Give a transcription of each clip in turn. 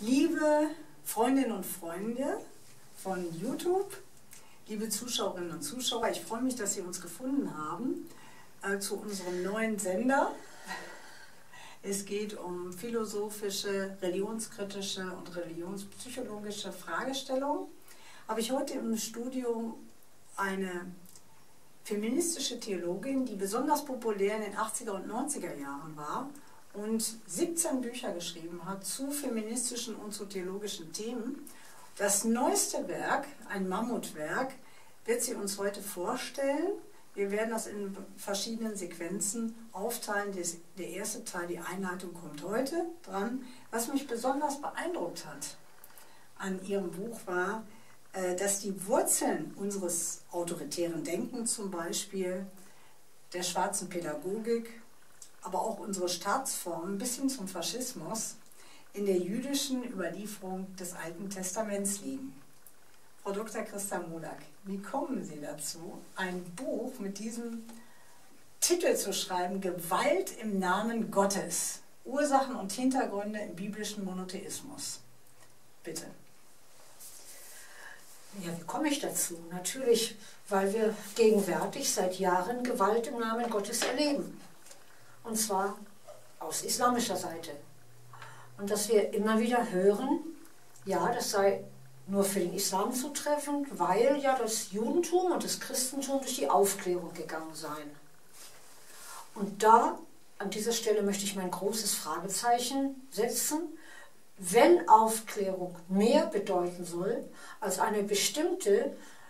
Liebe Freundinnen und Freunde von YouTube, liebe Zuschauerinnen und Zuschauer, ich freue mich, dass Sie uns gefunden haben zu unserem neuen Sender. Es geht um philosophische, religionskritische und religionspsychologische Fragestellungen. Habe ich heute im Studio eine feministische Theologin, die besonders populär in den 80er und 90er Jahren war und 17 Bücher geschrieben hat zu feministischen und zu theologischen Themen. Das neueste Werk, ein Mammutwerk, wird sie uns heute vorstellen. Wir werden das in verschiedenen Sequenzen aufteilen. Der erste Teil, die Einleitung, kommt heute dran. Was mich besonders beeindruckt hat an ihrem Buch war, dass die Wurzeln unseres autoritären Denkens, zum Beispiel der schwarzen Pädagogik, aber auch unsere Staatsformen bis hin zum Faschismus, in der jüdischen Überlieferung des Alten Testaments liegen. Frau Dr. Christa Modak, wie kommen Sie dazu, ein Buch mit diesem Titel zu schreiben, Gewalt im Namen Gottes, Ursachen und Hintergründe im biblischen Monotheismus? Bitte. Ja, wie komme ich dazu? Natürlich, weil wir gegenwärtig seit Jahren Gewalt im Namen Gottes erleben. Und zwar aus islamischer Seite. Und dass wir immer wieder hören, ja, das sei nur für den Islam zutreffend, weil ja das Judentum und das Christentum durch die Aufklärung gegangen seien. Und da, an dieser Stelle möchte ich mein großes Fragezeichen setzen. Wenn Aufklärung mehr bedeuten soll als eine bestimmte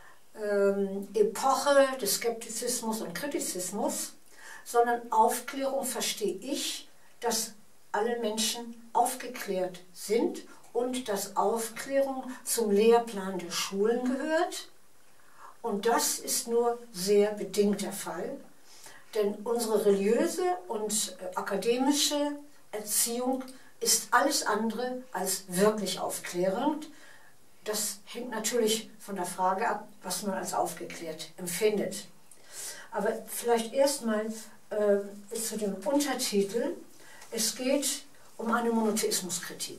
Epoche des Skeptizismus und Kritizismus, sondern Aufklärung verstehe ich, dass alle Menschen aufgeklärt sind und dass Aufklärung zum Lehrplan der Schulen gehört. Und das ist nur sehr bedingt der Fall, denn unsere religiöse und akademische Erziehung ist alles andere als wirklich aufklärend. Das hängt natürlich von der Frage ab, was man als aufgeklärt empfindet. Aber vielleicht erstmal zu dem Untertitel. Es geht um eine Monotheismuskritik.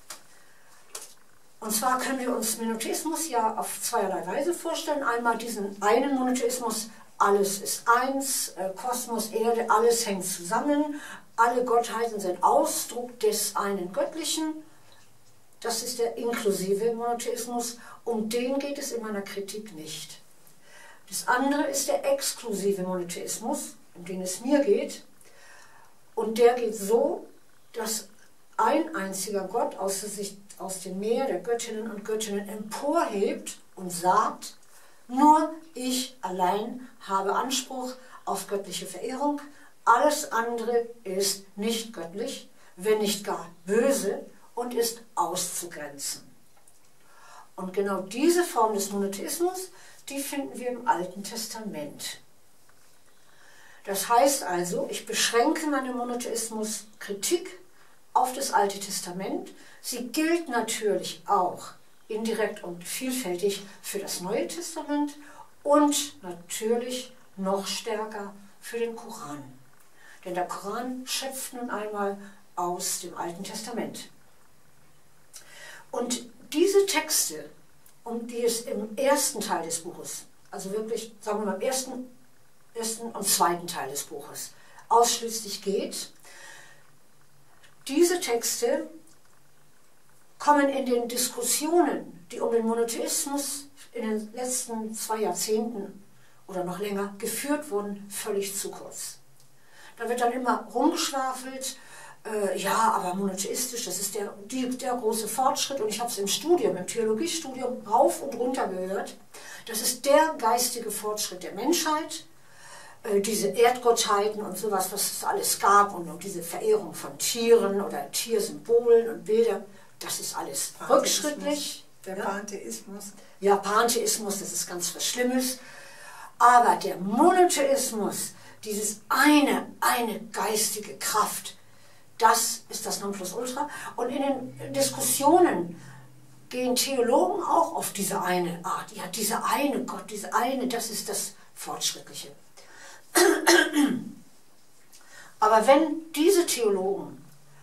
Und zwar können wir uns Monotheismus ja auf zweierlei Weise vorstellen. Einmal diesen einen Monotheismus, alles ist eins, Kosmos, Erde, alles hängt zusammen. Alle Gottheiten sind Ausdruck des einen Göttlichen. Das ist der inklusive Monotheismus. Um den geht es in meiner Kritik nicht. Das andere ist der exklusive Monotheismus, um den es mir geht. Und der geht so, dass ein einziger Gott aus dem Meer der Göttinnen und Göttinnen emporhebt und sagt, nur ich allein habe Anspruch auf göttliche Verehrung. Alles andere ist nicht göttlich, wenn nicht gar böse und ist auszugrenzen. Und genau diese Form des Monotheismus, die finden wir im Alten Testament. Das heißt also, ich beschränke meine Monotheismuskritik auf das Alte Testament. Sie gilt natürlich auch indirekt und vielfältig für das Neue Testament und natürlich noch stärker für den Koran. Denn der Koran schöpft nun einmal aus dem Alten Testament. Und diese Texte, um die es im ersten Teil des Buches, also wirklich, sagen wir mal, im ersten und zweiten Teil des Buches ausschließlich geht, diese Texte kommen in den Diskussionen, die um den Monotheismus in den letzten 2 Jahrzehnten oder noch länger geführt wurden, völlig zu kurz. Da wird dann immer rumgeschwafelt, ja, aber monotheistisch, das ist der große Fortschritt. Und ich habe es im Studium, im Theologiestudium rauf und runter gehört. Das ist der geistige Fortschritt der Menschheit. Diese Erdgottheiten und sowas, was es alles gab und diese Verehrung von Tieren oder Tiersymbolen und Bilder, das ist alles rückschrittlich. Der Pantheismus. Ja, Pantheismus, das ist ganz was Schlimmes. Aber der Monotheismus, dieses eine geistige Kraft, das ist das Nonplusultra. Und in den Diskussionen gehen Theologen auch auf diese eine Art. Ja, dieser eine Gott, diese eine, das ist das Fortschrittliche. Aber wenn diese Theologen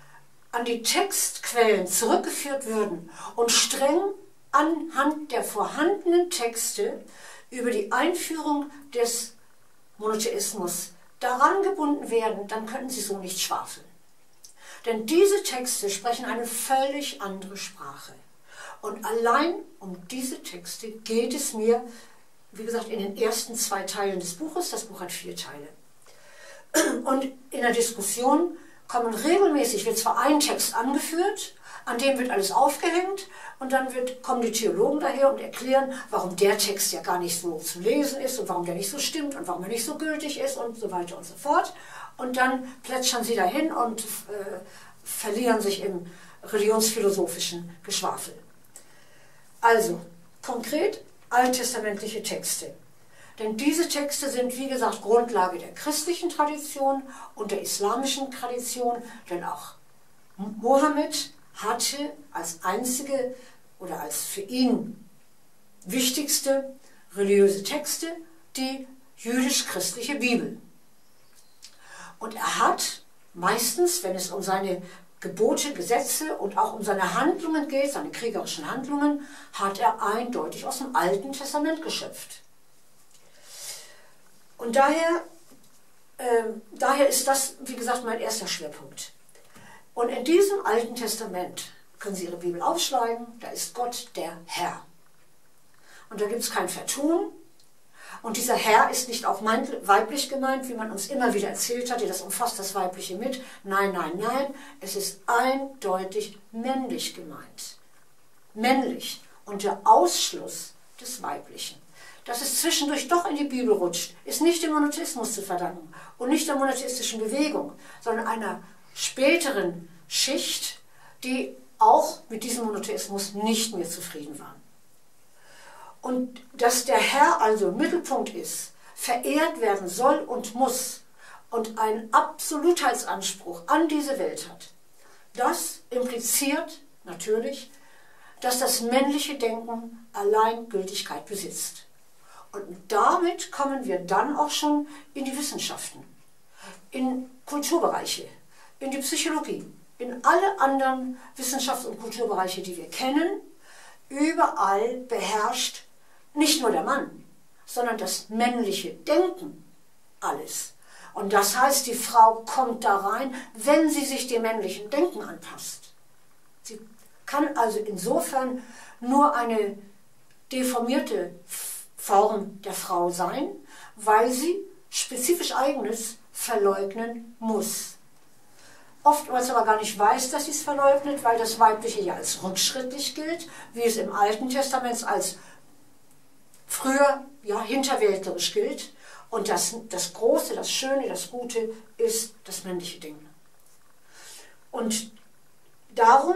an die Textquellen zurückgeführt würden und streng anhand der vorhandenen Texte über die Einführung des Monotheismus daran gebunden werden, dann könnten sie so nicht schwafeln. Denn diese Texte sprechen eine völlig andere Sprache. Und allein um diese Texte geht es mir, wie gesagt, in den ersten 2 Teilen des Buches. Das Buch hat 4 Teile. Und in der Diskussion wird zwar ein Text angeführt, an dem wird alles aufgehängt und dann kommen die Theologen daher und erklären, warum der Text ja gar nicht so zu lesen ist und warum der nicht so stimmt und warum er nicht so gültig ist und so weiter und so fort. Und dann plätschern sie dahin und verlieren sich im religionsphilosophischen Geschwafel. Also, konkret alttestamentliche Texte. Denn diese Texte sind, wie gesagt, Grundlage der christlichen Tradition und der islamischen Tradition, denn auch Mohammed hatte als einzige oder als für ihn wichtigste religiöse Texte die jüdisch-christliche Bibel. Und er hat meistens, wenn es um seine Gebote, Gesetze und auch um seine Handlungen geht, seine kriegerischen Handlungen, hat er eindeutig aus dem Alten Testament geschöpft. Und daher ist das, wie gesagt, mein erster Schwerpunkt. Und in diesem Alten Testament können Sie Ihre Bibel aufschlagen, da ist Gott der Herr. Und da gibt es kein Vertun. Und dieser Herr ist nicht auch weiblich gemeint, wie man uns immer wieder erzählt hat, das umfasst das Weibliche mit. Nein, nein, nein, es ist eindeutig männlich gemeint. Männlich und der Ausschluss des Weiblichen. Dass es zwischendurch doch in die Bibel rutscht, ist nicht dem Monotheismus zu verdanken und nicht der monotheistischen Bewegung, sondern einer späteren Schicht, die auch mit diesem Monotheismus nicht mehr zufrieden waren. Und dass der Herr also Mittelpunkt ist, verehrt werden soll und muss und einen Absolutheitsanspruch an diese Welt hat, das impliziert natürlich, dass das männliche Denken allein Gültigkeit besitzt. Und damit kommen wir dann auch schon in die Wissenschaften, in Kulturbereiche, in die Psychologie, in alle anderen Wissenschafts- und Kulturbereiche, die wir kennen. Überall beherrscht nicht nur der Mann, sondern das männliche Denken alles. Und das heißt, die Frau kommt da rein, wenn sie sich dem männlichen Denken anpasst. Sie kann also insofern nur eine deformierte Form der Frau sein, weil sie spezifisch Eigenes verleugnen muss. Oftmals aber gar nicht weiß, dass sie es verleugnet, weil das Weibliche ja als rückschrittlich gilt, wie es im Alten Testament als früher ja, hinterwäldlerisch gilt. Und das Große, das Schöne, das Gute ist das männliche Ding. Und darum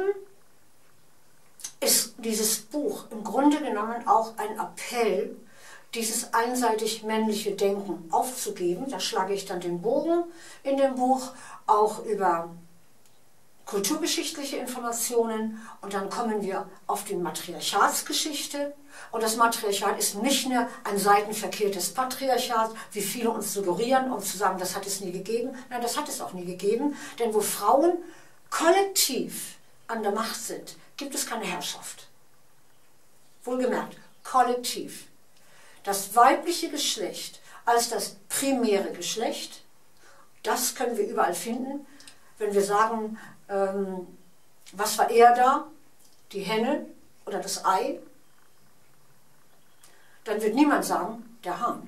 ist dieses Buch im Grunde genommen auch ein Appell, dieses einseitig männliche Denken aufzugeben. Da schlage ich dann den Bogen in dem Buch auch über kulturgeschichtliche Informationen und dann kommen wir auf die Matriarchatsgeschichte. Und das Matriarchat ist nicht mehr ein seitenverkehrtes Patriarchat, wie viele uns suggerieren, um zu sagen, das hat es nie gegeben. Nein, das hat es auch nie gegeben, denn wo Frauen kollektiv an der Macht sind, gibt es keine Herrschaft. Wohlgemerkt, kollektiv. Das weibliche Geschlecht als das primäre Geschlecht, das können wir überall finden. Wenn wir sagen, was war eher da, die Henne oder das Ei, dann wird niemand sagen, der Hahn.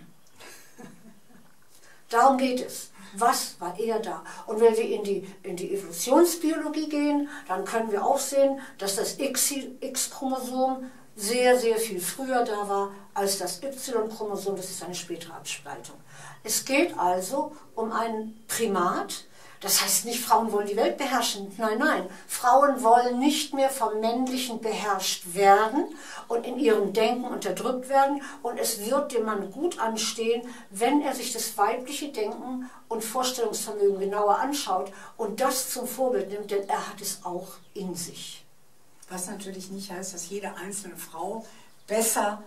Darum geht es. Was war eher da? Und wenn wir in die Evolutionsbiologie gehen, dann können wir auch sehen, dass das X-Chromosom sehr, sehr viel früher da war als das Y-Chromosom, das ist eine spätere Abspaltung. Es geht also um ein Primat, das heißt nicht, Frauen wollen die Welt beherrschen. Nein, nein, Frauen wollen nicht mehr vom Männlichen beherrscht werden und in ihrem Denken unterdrückt werden. Und es wird dem Mann gut anstehen, wenn er sich das weibliche Denken und Vorstellungsvermögen genauer anschaut und das zum Vorbild nimmt, denn er hat es auch in sich. Was natürlich nicht heißt, dass jede einzelne Frau besser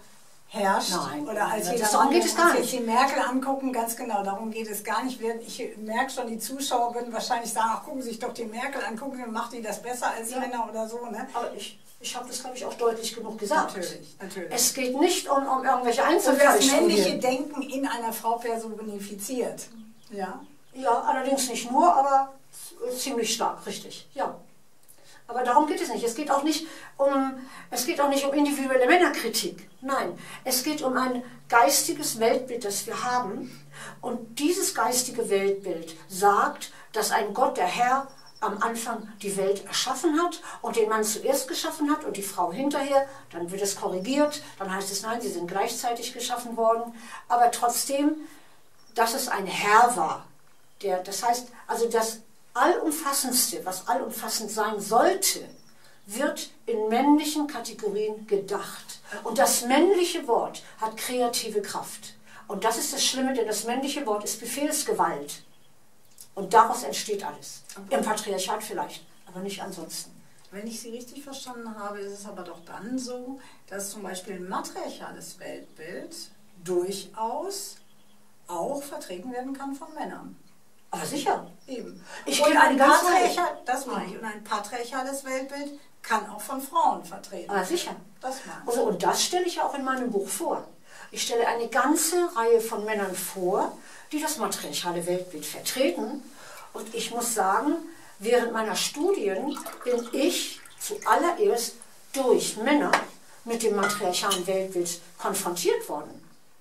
herrscht. Nein, oder als wir darum geht es gar jetzt nicht. die Merkel angucken, ganz genau, darum geht es gar nicht. Ich merke schon, die Zuschauer würden wahrscheinlich sagen, ach, gucken Sie sich doch die Merkel an, gucken Sie, macht die das besser als Männer oder so. Ne? Aber ich habe das, glaube ich, auch deutlich genug gesagt. Natürlich. Es geht nicht um irgendwelche Und Einzelfälle. das männliche Denken in einer Frau personifiziert. Ja. Ja, allerdings nicht nur, aber ziemlich stark, richtig. Ja. Aber darum geht es nicht. Es geht auch nicht um individuelle Männerkritik. Nein, es geht um ein geistiges Weltbild, das wir haben. Und dieses geistige Weltbild sagt, dass ein Gott, der Herr, am Anfang die Welt erschaffen hat und den Mann zuerst geschaffen hat und die Frau hinterher. Dann wird es korrigiert, dann heißt es, nein, sie sind gleichzeitig geschaffen worden. Aber trotzdem, dass es ein Herr war. Das heißt, also das Allumfassendste, was allumfassend sein sollte, wird in männlichen Kategorien gedacht. Und das männliche Wort hat kreative Kraft. Und das ist das Schlimme, denn das männliche Wort ist Befehlsgewalt. Und daraus entsteht alles. Im Patriarchat vielleicht, aber nicht ansonsten. Wenn ich Sie richtig verstanden habe, ist es aber doch dann so, dass zum Beispiel ein matriarchales Weltbild durchaus auch vertreten werden kann von Männern. Aber sicher. Eben. Ich Und kenne eine ganz das meine ich. Und ein patriarchales Weltbild kann auch von Frauen vertreten werden. Aber sicher. Das meine ich. Also, und das stelle ich ja auch in meinem Buch vor. Ich stelle eine ganze Reihe von Männern vor, die das matriarchale Weltbild vertreten. Und ich muss sagen, während meiner Studien bin ich zuallererst durch Männer mit dem matriarchalen Weltbild konfrontiert worden.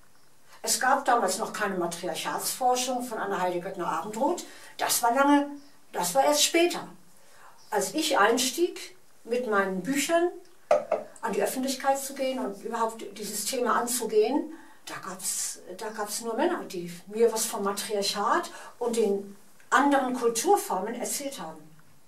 Es gab damals noch keine Matriarchatsforschung von Anna Heidegger Abendroth. Das war erst später. Als ich einstieg, mit meinen Büchern an die Öffentlichkeit zu gehen und überhaupt dieses Thema anzugehen, da gab's nur Männer, die mir was vom Matriarchat und den anderen Kulturformen erzählt haben.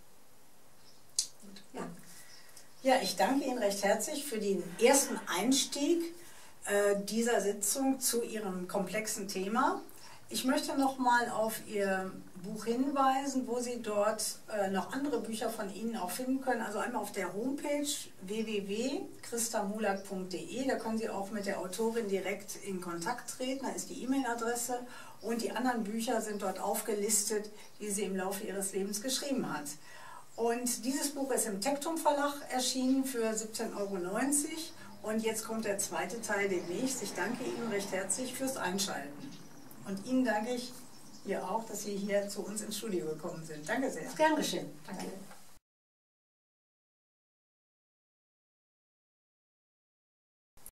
Ja. Ja, ich danke Ihnen recht herzlich für den ersten Einstieg dieser Sitzung zu Ihrem komplexen Thema. Ich möchte nochmal auf Ihr Buch hinweisen, wo Sie dort noch andere Bücher von Ihnen auch finden können. Also einmal auf der Homepage www.christamulak.de. Da können Sie auch mit der Autorin direkt in Kontakt treten. Da ist die E-Mail-Adresse und die anderen Bücher sind dort aufgelistet, die sie im Laufe ihres Lebens geschrieben hat. Und dieses Buch ist im Tektum Verlag erschienen für 17,90 € und jetzt kommt der zweite Teil demnächst. Ich danke Ihnen recht herzlich fürs Einschalten. Und Ihnen danke ich auch, dass Sie hier zu uns ins Studio gekommen sind. Danke sehr. Gern geschehen. Danke.